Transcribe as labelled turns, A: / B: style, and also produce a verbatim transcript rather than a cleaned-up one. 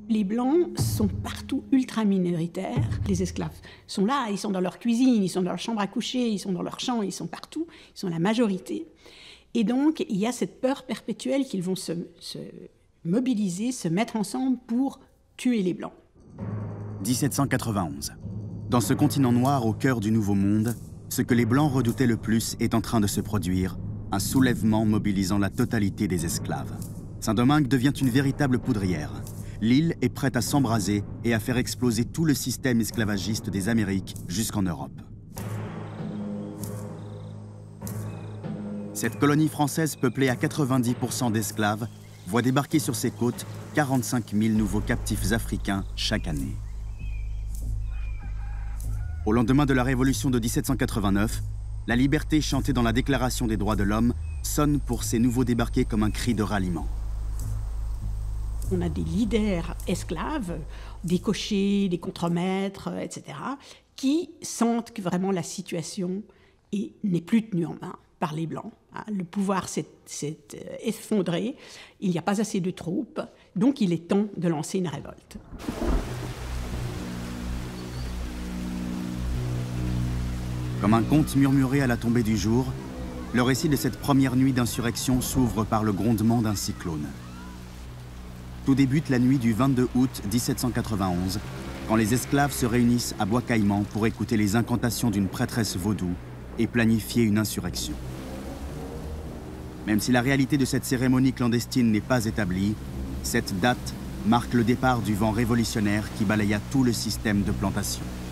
A: Les Blancs sont partout ultra minoritaires. Les esclaves sont là, ils sont dans leur cuisine, ils sont dans leur chambre à coucher, ils sont dans leur champ, ils sont partout, ils sont la majorité. Et donc, il y a cette peur perpétuelle qu'ils vont se, se mobiliser, se mettre ensemble pour tuer les Blancs.
B: dix-sept cent quatre-vingt-onze. Dans ce continent noir au cœur du Nouveau Monde, ce que les Blancs redoutaient le plus est en train de se produire, un soulèvement mobilisant la totalité des esclaves. Saint-Domingue devient une véritable poudrière. L'île est prête à s'embraser et à faire exploser tout le système esclavagiste des Amériques jusqu'en Europe. Cette colonie française peuplée à quatre-vingt-dix pour cent d'esclaves voit débarquer sur ses côtes quarante-cinq mille nouveaux captifs africains chaque année. Au lendemain de la Révolution de dix-sept cent quatre-vingt-neuf, la liberté chantée dans la Déclaration des droits de l'homme sonne pour ces nouveaux débarqués comme un cri de ralliement.
A: On a des leaders esclaves, des cochers, des contremaîtres, et cetera, qui sentent que vraiment la situation n'est plus tenue en main par les Blancs. Le pouvoir s'est effondré, il n'y a pas assez de troupes, donc il est temps de lancer une révolte.
B: Comme un conte murmuré à la tombée du jour, le récit de cette première nuit d'insurrection s'ouvre par le grondement d'un cyclone. Tout débute la nuit du vingt-deux août dix-sept cent quatre-vingt-onze, quand les esclaves se réunissent à Bois-Caïman pour écouter les incantations d'une prêtresse vaudou et planifier une insurrection. Même si la réalité de cette cérémonie clandestine n'est pas établie, cette date marque le départ du vent révolutionnaire qui balaya tout le système de plantation.